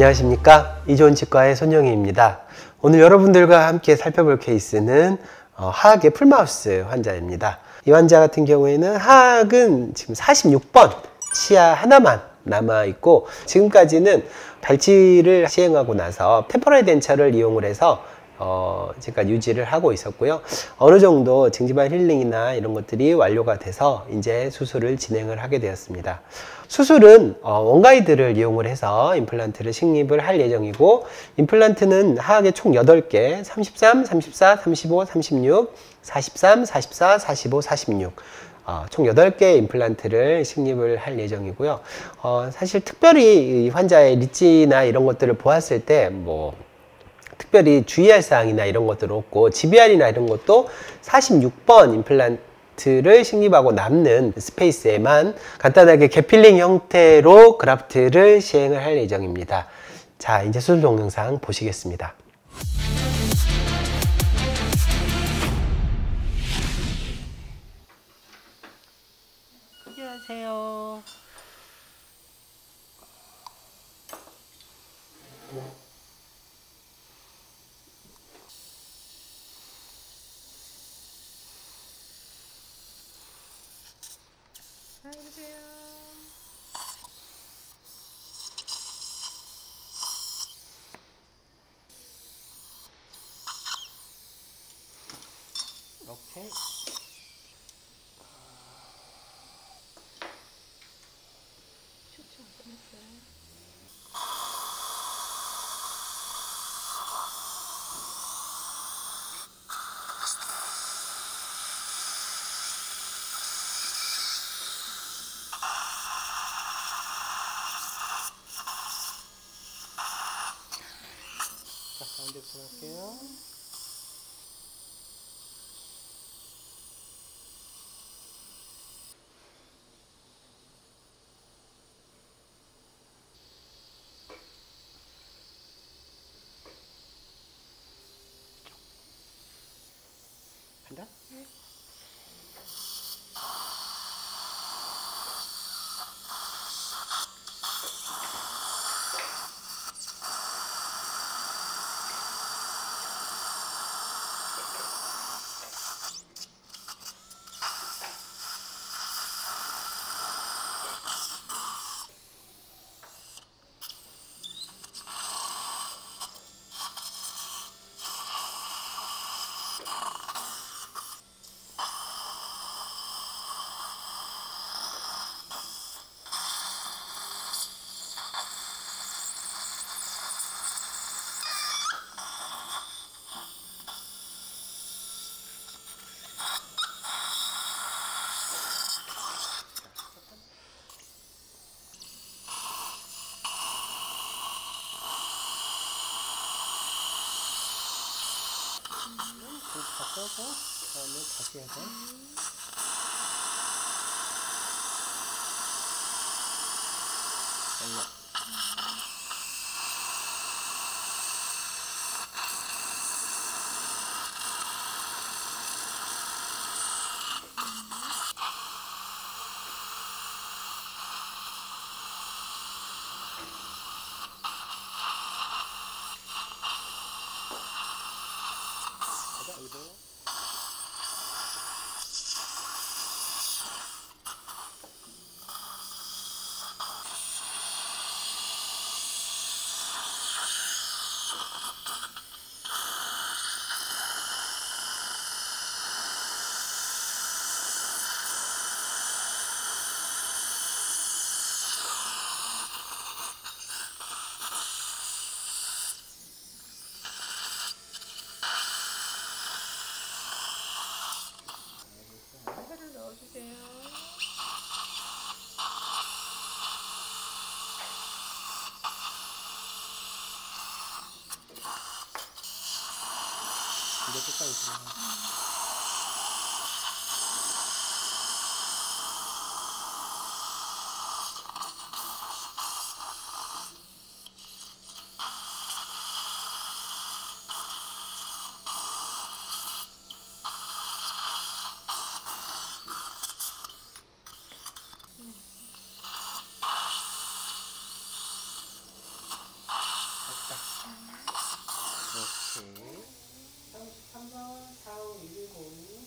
안녕하십니까, 이좋은 치과의 손영희입니다. 오늘 여러분들과 함께 살펴볼 케이스는 하악의 풀마우스 환자입니다. 이 환자 같은 경우에는 하악은 지금 46번 치아 하나만 남아있고, 지금까지는 발치를 시행하고 나서 템포럴 덴처를 이용을 해서 제가 유지를 하고 있었고요. 어느 정도 징지발 힐링이나 이런 것들이 완료가 돼서 이제 수술을 진행을 하게 되었습니다. 수술은 원가이드를 이용을 해서 임플란트를 식립을 할 예정이고, 임플란트는 하악에 총 8개, 33, 34, 35, 36, 43, 44, 45, 46 총 8개의 임플란트를 식립을 할 예정이고요. 사실 특별히 이 환자의 리치나 이런 것들을 보았을 때 특별히 주의할 사항이나 이런 것들은 없고, GBR이나 이런 것도 46번 임플란트를 식립하고 남는 스페이스에만 간단하게 개필링 형태로 그라프트를 시행을 할 예정입니다. 자, 이제 수술 동영상 보시겠습니다. 안녕하세요. 오케이. 자, 가운데 들어갈게요. 간다? 네. 바꿔서 그다음에 다시 해서 이제 끝까지 들어가요. 오케이. 33번 4510.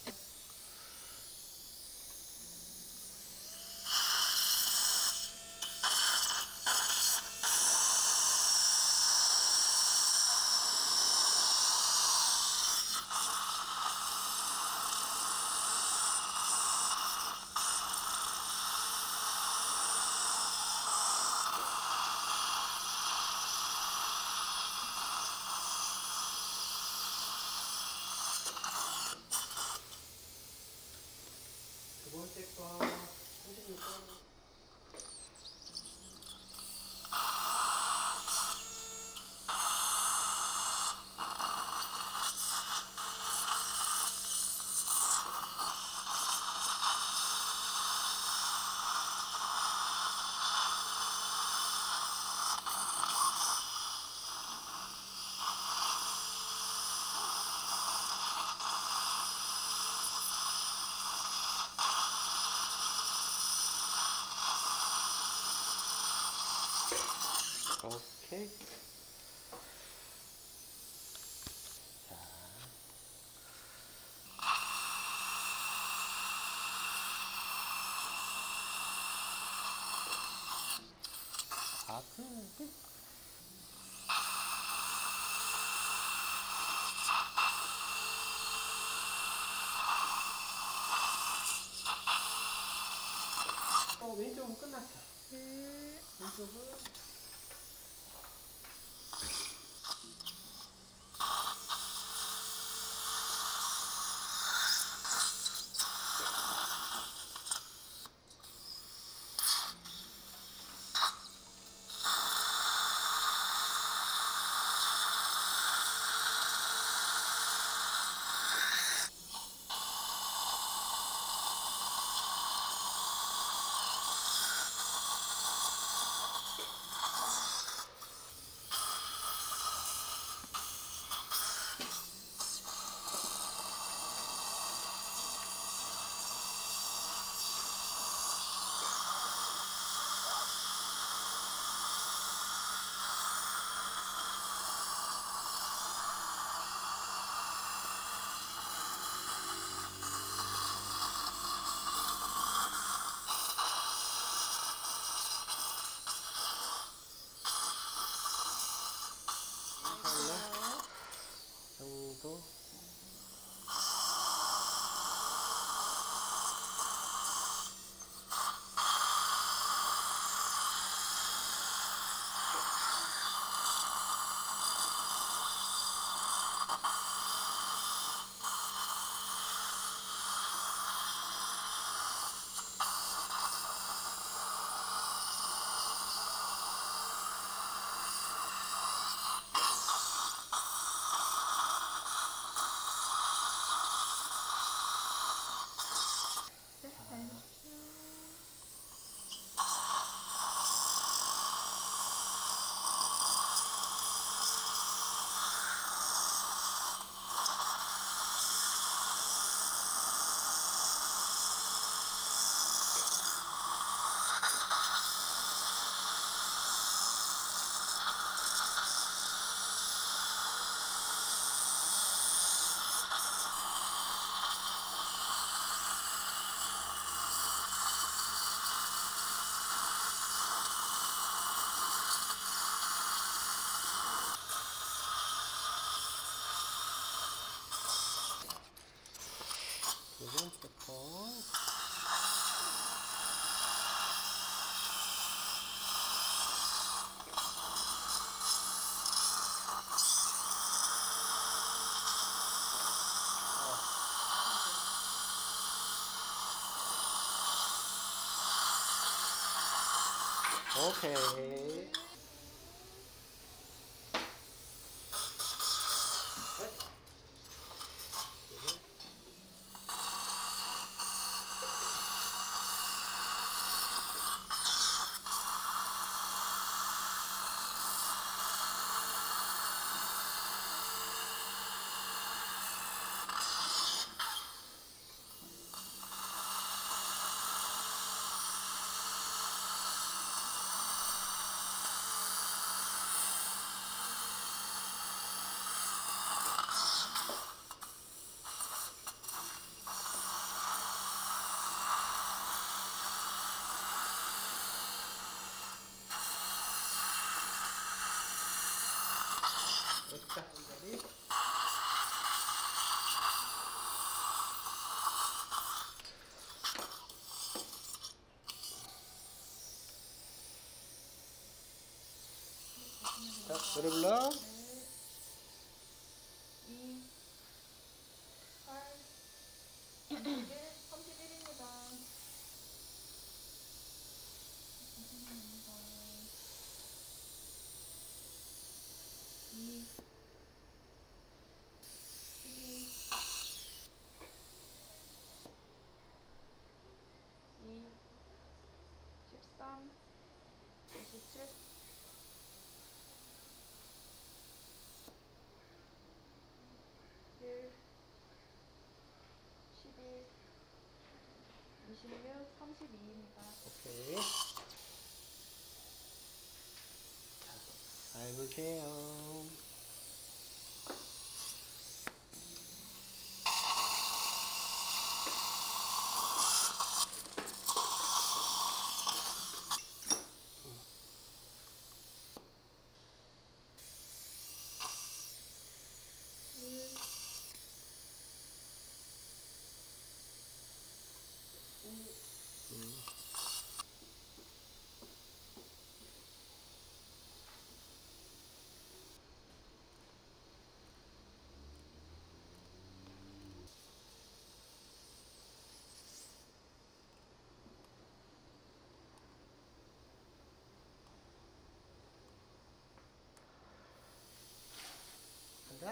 두 번째 거 36번. 오케이. 자. 아픈. 왼쪽은 끝났어. 왼쪽은. 정도. 두 번째 거. 오케이. 노래 불러. 2, 8, 31, 31입니다. 2, 12, 2, 13, 27, 1, 11, 26, 32입니다. 오케이. 자, 잘 보세요. 간다.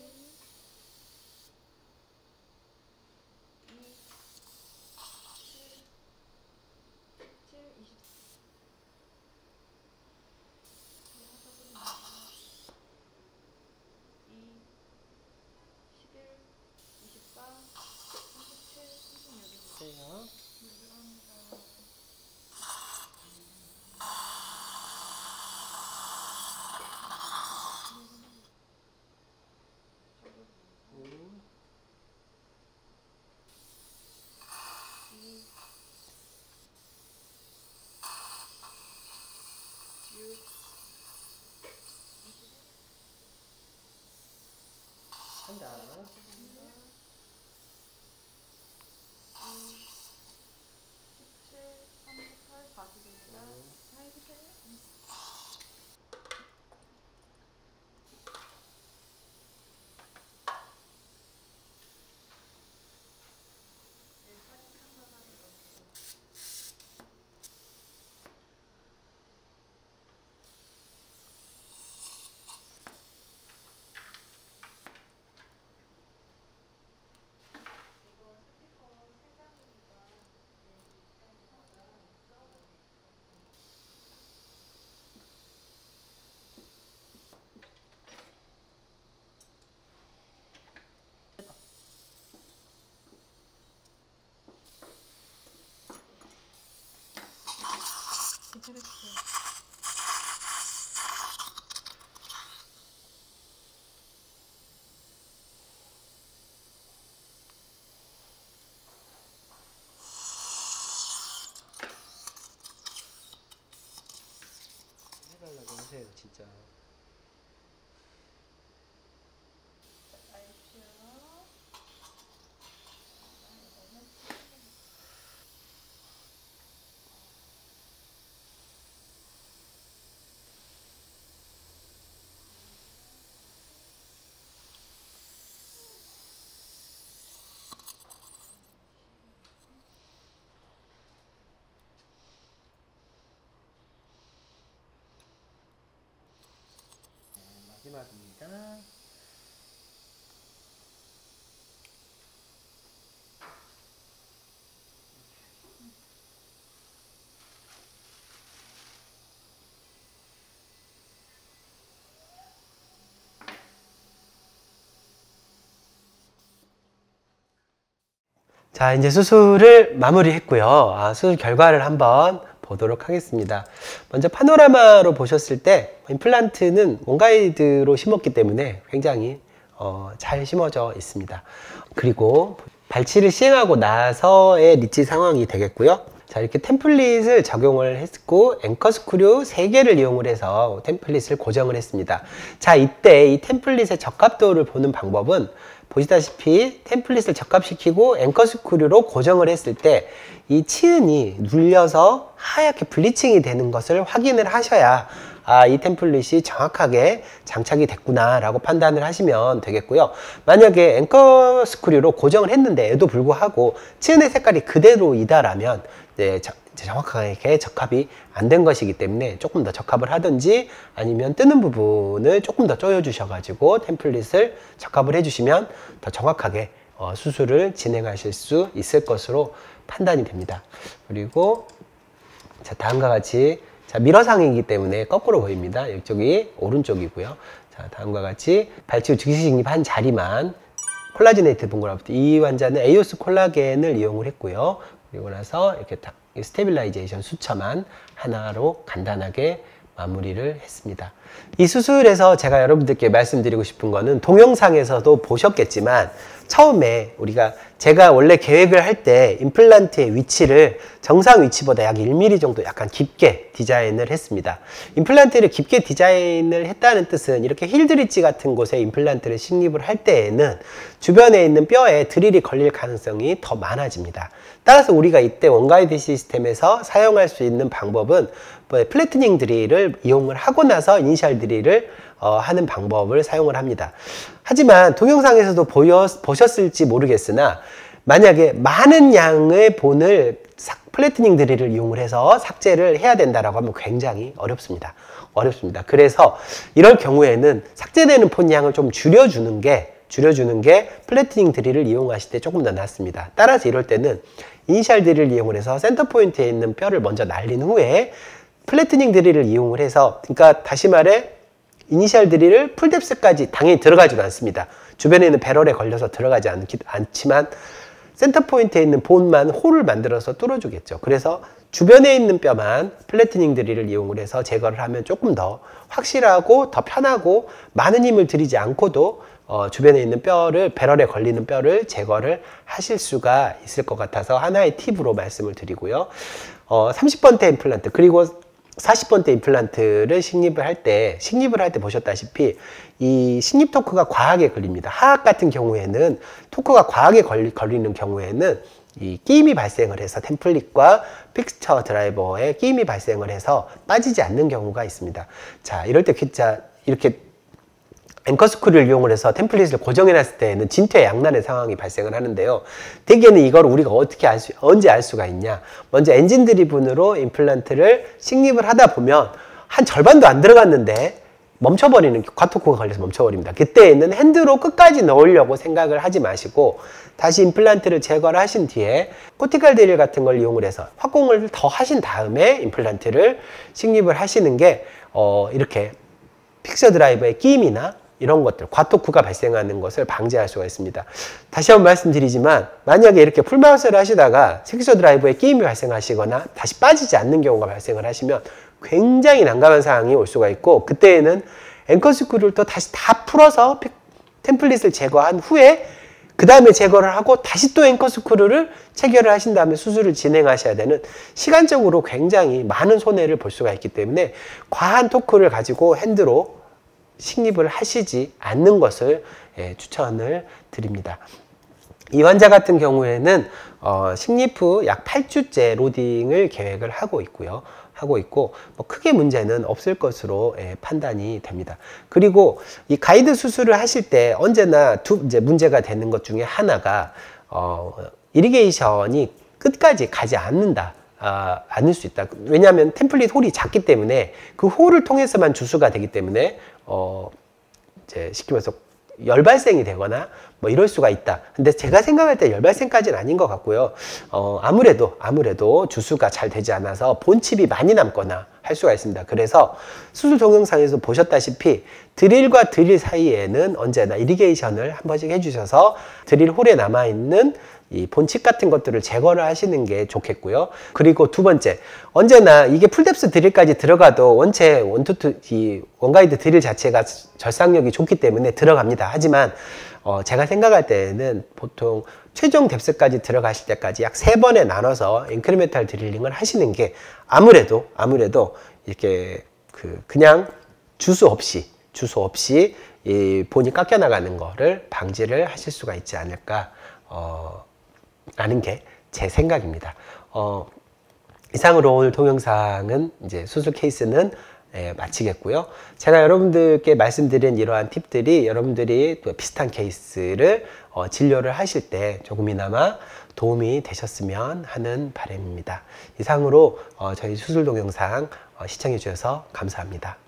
7, 20. 2, 11, 24, 37, 36입니다. 보세요. 음. 2, 6, 21, 한다. 17, 38, 40입니다. 잘 해주세요. 괜찮았어요. 해달라고 하세요, 진짜. 알죠? 마지막입니다. 자, 이제 수술을 마무리했고요. 수술 결과를 한번 보도록 하겠습니다. 먼저 파노라마로 보셨을 때 임플란트는 원가이드로 심었기 때문에 굉장히 잘 심어져 있습니다. 그리고 발치를 시행하고 나서의 리치 상황이 되겠고요. 자, 이렇게 템플릿을 적용을 했고 앵커 스크류 3개를 이용을 해서 템플릿을 고정을 했습니다. 자, 이때 이 템플릿의 적합도를 보는 방법은 보시다시피 템플릿을 적합시키고 앵커 스크류로 고정을 했을 때 이 치은이 눌려서 하얗게 블리칭이 되는 것을 확인을 하셔야 아, 이 템플릿이 정확하게 장착이 됐구나라고 판단을 하시면 되겠고요. 만약에 앵커 스크류로 고정을 했는데에도 불구하고 치은의 색깔이 그대로이다라면 네, 정확하게 적합이 안 된 것이기 때문에 조금 더 적합을 하든지 아니면 뜨는 부분을 조금 더 조여 주셔가지고 템플릿을 적합을 해주시면 더 정확하게 수술을 진행하실 수 있을 것으로 판단이 됩니다. 그리고 자, 다음과 같이 자, 미러상이기 때문에 거꾸로 보입니다. 이쪽이 오른쪽이고요. 자, 다음과 같이 발치 후 즉시 식립한 자리만 콜라지네이트 본그라프트. 이 환자는 에이오스 콜라겐을 이용을 했고요. 그리고 나서 이렇게 스테빌라이제이션 수처만 하나로 간단하게 마무리를 했습니다. 이 수술에서 제가 여러분들께 말씀드리고 싶은 거는 동영상에서도 보셨겠지만 처음에 제가 원래 계획을 할 때 임플란트의 위치를 정상 위치보다 약 1mm 정도 약간 깊게 디자인을 했습니다. 임플란트를 깊게 디자인을 했다는 뜻은 이렇게 힐드리지 같은 곳에 임플란트를 식립을 할 때에는 주변에 있는 뼈에 드릴이 걸릴 가능성이 더 많아집니다. 따라서 우리가 이때 원가이드 시스템에서 사용할 수 있는 방법은 플래트닝 드릴을 이용을 하고 나서 이니셜 드릴을 하는 방법을 사용을 합니다. 하지만 동영상에서도 보셨을지 모르겠으나 만약에 많은 양의 본을 플래트닝 드릴을 이용을 해서 삭제를 해야 된다라고 하면 굉장히 어렵습니다. 그래서 이럴 경우에는 삭제되는 본 양을 좀 줄여주는 게 플래트닝 드릴을 이용하실 때 조금 더 낫습니다. 따라서 이럴 때는 이니셜 드릴을 이용을 해서 센터 포인트에 있는 뼈를 먼저 날린 후에 플래트닝 드릴을 이용을 해서, 그러니까 다시 말해 이니셜 드릴을 풀뎁스까지 당연히 들어가지도 않습니다. 주변에 있는 배럴에 걸려서 들어가지 않지만 센터 포인트에 있는 본만 홀을 만들어서 뚫어주겠죠. 그래서 주변에 있는 뼈만 플래트닝 드릴을 이용을 해서 제거를 하면 조금 더 확실하고 더 편하고 많은 힘을 들이지 않고도 주변에 있는 배럴에 걸리는 뼈를 제거를 하실 수가 있을 것 같아서 하나의 팁으로 말씀을 드리고요. 30번대 임플란트 그리고 40번대 임플란트를 식립을 할 때 보셨다시피 이 식립 토크가 과하게 걸립니다. 하악 같은 경우에는 토크가 과하게 걸리는 경우에는 이 끼임이 발생을 해서 템플릿과 픽스처 드라이버에 끼임이 발생을 해서 빠지지 않는 경우가 있습니다. 자, 이럴 때 이렇게 앵커 스크류를 이용을 해서 템플릿을 고정해 놨을 때에는 진퇴양난의 상황이 발생을 하는데요. 대개는 이걸 우리가 언제 알 수가 있냐. 먼저 엔진 드리븐으로 임플란트를 식립을 하다 보면 한 절반도 안 들어갔는데 과토크가 걸려서 멈춰버립니다. 그때에는 핸드로 끝까지 넣으려고 생각을 하지 마시고 다시 임플란트를 제거를 하신 뒤에 코티칼 드릴 같은 걸 이용을 해서 확공을 더 하신 다음에 임플란트를 식립을 하시는 게 이렇게 픽서 드라이버의 끼임이나 이런 것들, 과토크가 발생하는 것을 방지할 수가 있습니다. 다시 한번 말씀드리지만 만약에 이렇게 풀마우스를 하시다가 픽서 드라이버에 끼임이 발생하시거나 다시 빠지지 않는 경우가 발생을 하시면 굉장히 난감한 상황이 올 수가 있고 그때에는 앵커 스크류를 또 다시 다 풀어서 템플릿을 제거한 후에 그 다음에 제거를 하고 다시 또 앵커 스크류를 체결을 하신 다음에 수술을 진행하셔야 되는 시간적으로 굉장히 많은 손해를 볼 수가 있기 때문에 과한 토크를 가지고 핸드로 식립을 하시지 않는 것을 추천을 드립니다. 이 환자 같은 경우에는 식립 후 약 8주째 로딩을 계획을 하고 있고 크게 문제는 없을 것으로 판단이 됩니다. 그리고 이 가이드 수술을 하실 때 언제나 이제 문제가 되는 것 중에 하나가 이리게이션이 끝까지 가지 않을 수 있다. 왜냐하면 템플릿 홀이 작기 때문에 그 홀을 통해서만 주수가 되기 때문에 이제 쉽게 말해서 열발생이 되거나 뭐 이럴 수가 있다. 근데 제가 생각할 때 열발생까지는 아닌 것 같고요. 아무래도 주수가 잘 되지 않아서 본칩이 많이 남거나 할 수가 있습니다. 그래서 수술 동영상에서 보셨다시피 드릴과 드릴 사이에는 언제나 이리게이션을 한 번씩 해주셔서 드릴 홀에 남아있는 이 본칩 같은 것들을 제거를 하시는 게 좋겠고요. 그리고 두 번째, 언제나 이게 풀뎁스 드릴까지 들어가도 원체 이 원가이드 드릴 자체가 절삭력이 좋기 때문에 들어갑니다. 하지만 제가 생각할 때는 보통 최종 뎁스까지 들어가실 때까지 약 3번에 나눠서 인크리멘탈 드릴링을 하시는 게 아무래도 이렇게 그냥 주수 없이 이 본이 깎여 나가는 거를 방지를 하실 수가 있지 않을까 라는 게 제 생각입니다. 이상으로 오늘 동영상은 이제 수술 케이스는 마치겠고요. 제가 여러분들께 말씀드린 이러한 팁들이 여러분들이 또 비슷한 케이스를 진료를 하실 때 조금이나마 도움이 되셨으면 하는 바람입니다. 이상으로 저희 수술 동영상 시청해 주셔서 감사합니다.